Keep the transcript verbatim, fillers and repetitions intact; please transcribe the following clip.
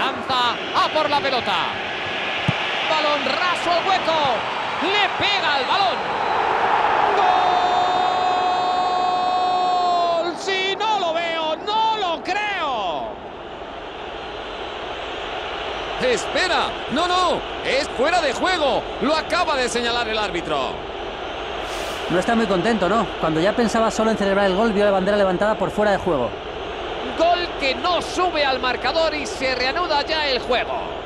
lanza a por la pelota. Balón raso al hueco. Le pega al balón. ¡Gol! Si no lo veo, no lo creo. ¡Espera! ¡No, no! ¡Es fuera de juego! Lo acaba de señalar el árbitro. No está muy contento, ¿no? Cuando ya pensaba solo en celebrar el gol, vio la bandera levantada por fuera de juego. Gol que no sube al marcador y se reanuda ya el juego.